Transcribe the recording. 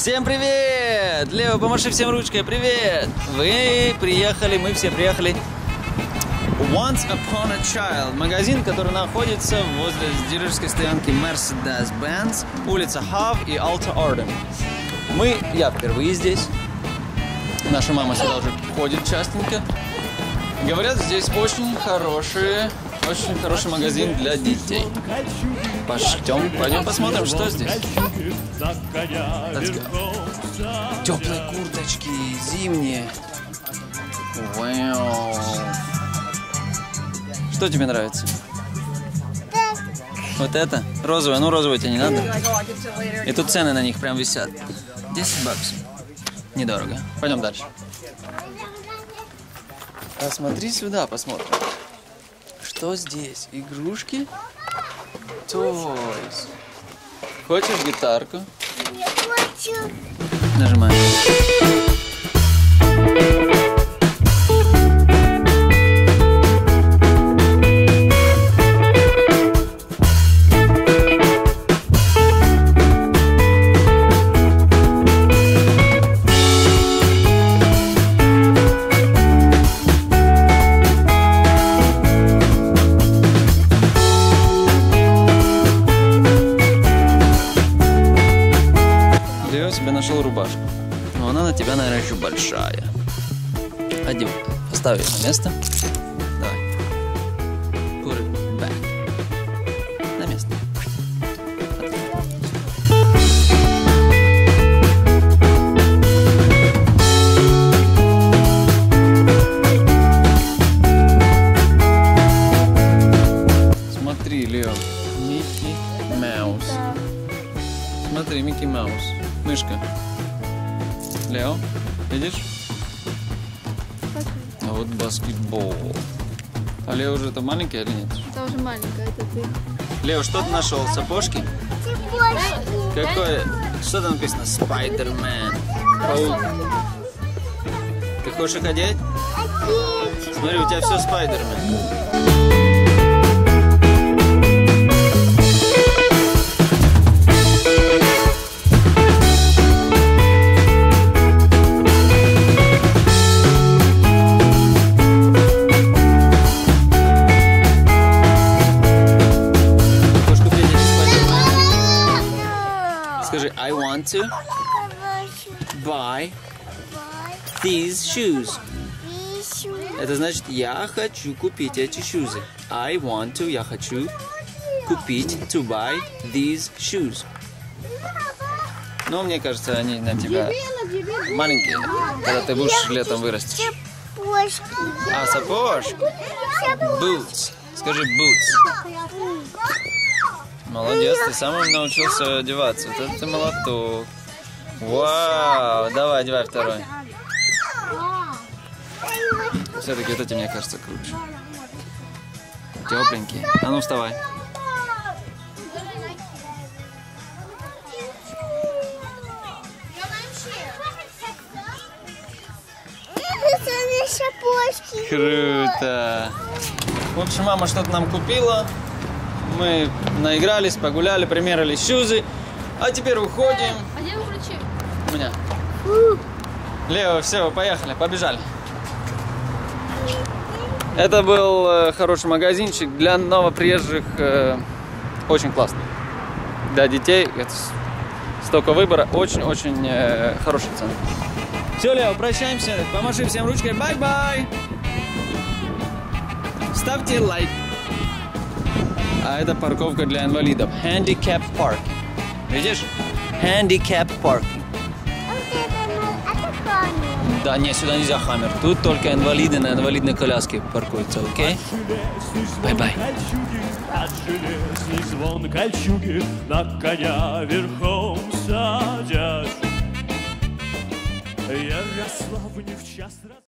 Всем привет! Лео, помаши всем ручкой, привет! Вы приехали, мы все приехали. Once Upon a Child, магазин, который находится возле дилерской стоянки Mercedes-Benz, улица Хав и Alta Orden. Я впервые здесь. Наша мама сюда уже ходит частенько. Говорят, здесь очень хороший магазин для детей. Пойдем посмотрим, что здесь. Теплые курточки, зимние. Вау. Что тебе нравится? Вот это? Розовое? Ну, розовое тебе не надо. И тут цены на них прям висят. 10 баксов. Недорого. Пойдем дальше. Посмотри сюда, посмотрим. Что здесь? Игрушки? Toys. Хочешь гитарку? Я хочу. Нажимай. Себе нашел рубашку, но она на тебя, наверное, еще большая. Одевай, поставь ее на место. Давай. Put it back. На место. Смотри, Лео. Микки Маус. Смотри, Микки Маус. Мышка. Лео, видишь? А вот баскетбол. А Лео уже это маленький или нет? Это уже маленькая, это ты. Лео, что ты нашел? Сапожки? Какое? Что там написано? Спайдермен. Паук. Ты хочешь их одеть? Смотри, у тебя все Спайдермен. Скажи, I want to buy these shoes. Это значит, я хочу купить эти шузы. I want to, я хочу купить, to buy these shoes. Но мне кажется, они на тебя маленькие, когда ты будешь летом вырастешь. А, сапожки? Boots. Скажи boots. Молодец, ты сам научился одеваться. Вот это ты молоток. Вау, давай, одевай второй. Все-таки вот эти, мне кажется, круче. Тепленькие. А ну, вставай. Круто. В общем, мама что-то нам купила. Мы наигрались, погуляли, примерили шузы. А теперь уходим. А где вы ключи? У меня. Лео, все, поехали, побежали. Это был хороший магазинчик для новоприезжих. Очень классный. Для детей это столько выбора. Очень-очень хороший цены. Все, Лео, прощаемся. Помаши всем ручкой. Бай-бай. Ставьте лайк. А это парковка для инвалидов. Handicap Park. Видишь? Handicap Park. Да, нет, сюда нельзя хаммер. Тут только инвалиды на инвалидной коляске паркуются, окей? Бай-бай. От железный звон кольчуги на коня верхом садясь. Ярослав не в час.